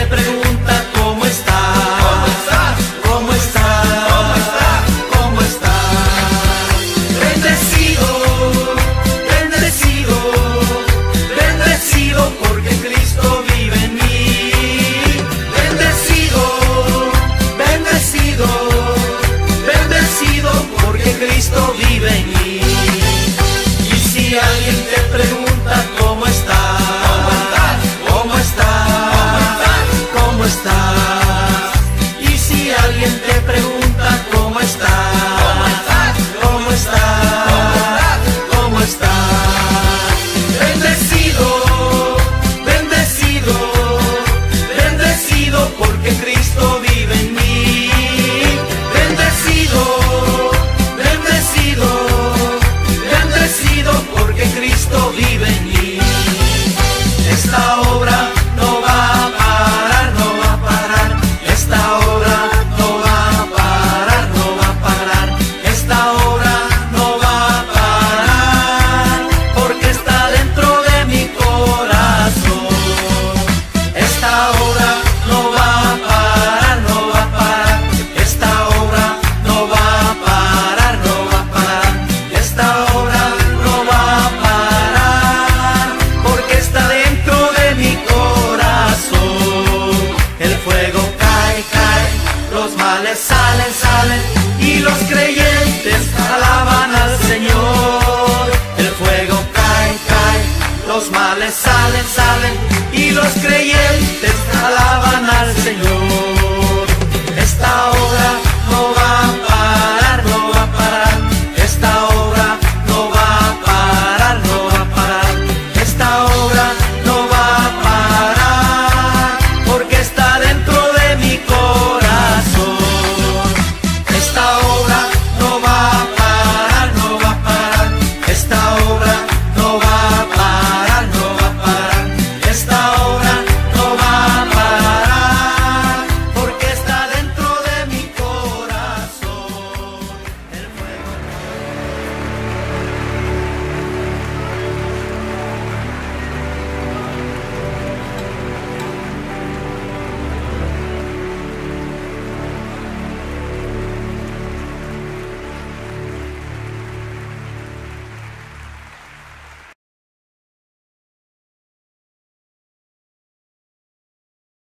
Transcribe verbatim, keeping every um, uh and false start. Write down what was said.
pregunta cómo está, cómo está, cómo está, cómo está, cómo está. Bendecido, bendecido, bendecido porque Cristo vive en mí. Bendecido, bendecido, bendecido porque Cristo vive en mí. Y si alguien te pregunta cómo está, cómo está, cómo está, cómo estás. Y si alguien te pregunta cómo estás, cómo estás, cómo estás, cómo estás. Bendecido, bendecido, bendecido porque Cristo vive en mí. Bendecido, bendecido, bendecido porque Cristo vive en mí. Esta obra no va a parar, no va a parar. Esta obra no va a parar, no va a parar. Esta obra no va a parar porque está dentro de mi corazón. Esta obra no va a parar, no va a parar. Esta obra no va a parar, no va a parar. Esta obra no va a parar porque está dentro de mi corazón. El fuego cae, cae, los males salen, salen y los creyentes